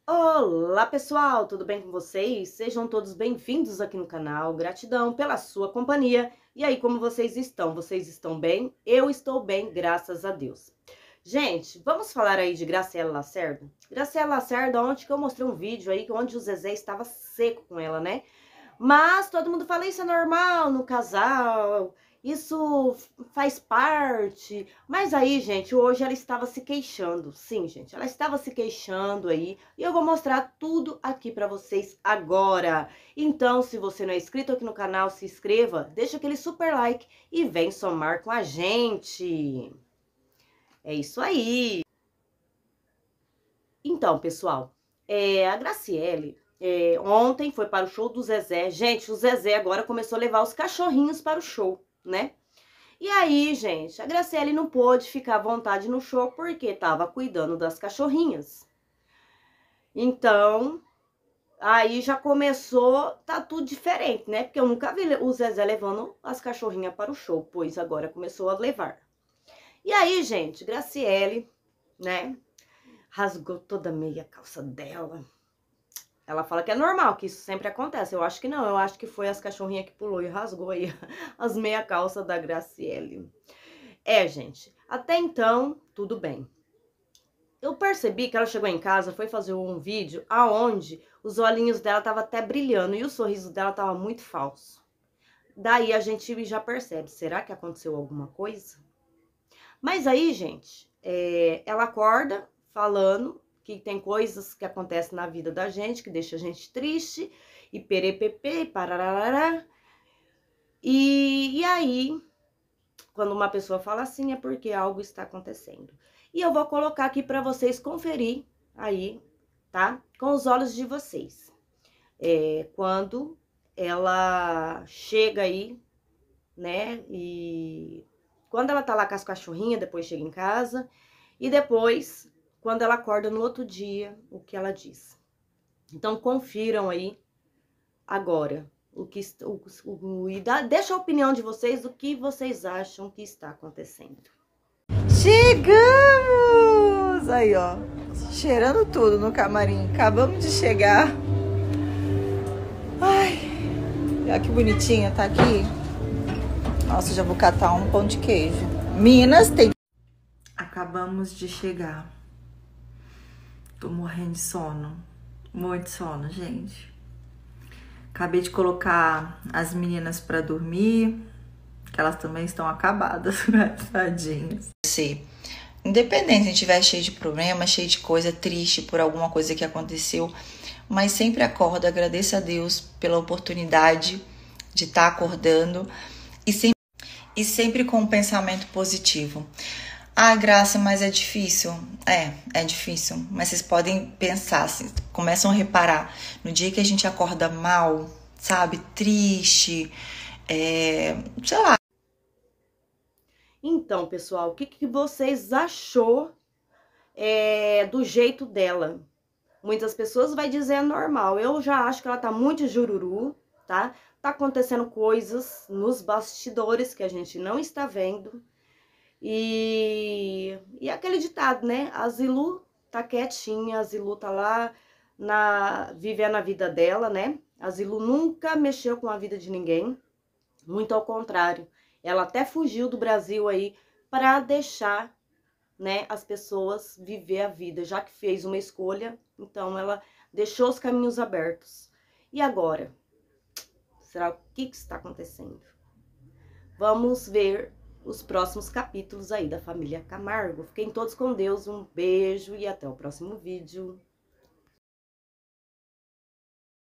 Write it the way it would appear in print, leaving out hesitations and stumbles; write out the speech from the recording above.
Olá pessoal, tudo bem com vocês? Sejam todos bem-vindos aqui no canal, gratidão pela sua companhia. E aí, como vocês estão? Vocês estão bem? Eu estou bem, graças a Deus. Gente, vamos falar aí de Graciela Lacerda? Graciela Lacerda, ontem que eu mostrei um vídeo aí onde o Zezé estava seco com ela, né? Mas todo mundo fala, isso é normal no casal, isso faz parte. Mas aí, gente, hoje ela estava se queixando. Sim, gente, ela estava se queixando aí. E eu vou mostrar tudo aqui pra vocês agora. Então, se você não é inscrito aqui no canal, se inscreva, deixa aquele super like e vem somar com a gente. É isso aí. Então, pessoal, a Graciele ontem foi para o show do Zezé. Gente, o Zezé agora começou a levar os cachorrinhos para o show, né? E aí, gente, a Graciele não pôde ficar à vontade no show porque estava cuidando das cachorrinhas. Então, aí já começou, tá tudo diferente, né? Porque eu nunca vi o Zezé levando as cachorrinhas para o show, pois agora começou a levar. E aí, gente, Graciele, né, rasgou toda a meia calça dela. Ela fala que é normal, que isso sempre acontece. Eu acho que não, eu acho que foi as cachorrinhas que pulou e rasgou aí as meia calça da Graciele. Gente, até então, tudo bem. Eu percebi que ela chegou em casa, foi fazer um vídeo aonde os olhinhos dela estavam até brilhando e o sorriso dela estava muito falso. Daí a gente já percebe, será que aconteceu alguma coisa? Mas aí, gente, ela acorda falando que tem coisas que acontecem na vida da gente, que deixa a gente triste, e perepepe, e pararará. E aí, quando uma pessoa fala assim, é porque algo está acontecendo. E eu vou colocar aqui para vocês conferir aí, tá? Com os olhos de vocês. Quando ela chega aí, né? E quando ela tá lá com as cachorrinhas, depois chega em casa. E depois, quando ela acorda no outro dia, o que ela diz. Então, confiram aí agora deixa a opinião de vocês do que vocês acham que está acontecendo. Chegamos! Aí, ó, cheirando tudo no camarim. Acabamos de chegar. Ai, olha que bonitinha, tá aqui. Nossa, já vou catar um pão de queijo. Minas tem... Acabamos de chegar. Tô morrendo de sono. Muito sono, gente. Acabei de colocar as meninas pra dormir, que elas também estão acabadas, né? Tadinhas. Independente se a gente estiver cheio de problema, cheio de coisa, triste por alguma coisa que aconteceu, mas sempre acorda, agradeça a Deus pela oportunidade de estar acordando e sempre com um pensamento positivo. Ah, Graça, mas é difícil. É difícil. Mas vocês podem pensar, assim, começam a reparar, no dia que a gente acorda mal, sabe, triste, sei lá. Então, pessoal, o que vocês achou do jeito dela? Muitas pessoas vai dizer normal. Eu já acho que ela tá muito jururu, tá? Tá acontecendo coisas nos bastidores que a gente não está vendo. E aquele ditado, né? A Zilu tá quietinha, a Zilu tá lá vivendo a vida dela, né? A Zilu nunca mexeu com a vida de ninguém, muito ao contrário. Ela até fugiu do Brasil aí para deixar, né, as pessoas viver a vida, já que fez uma escolha, então ela deixou os caminhos abertos. E agora? Será o que está acontecendo? Vamos ver os próximos capítulos aí da família Camargo. Fiquem todos com Deus, um beijo e até o próximo vídeo.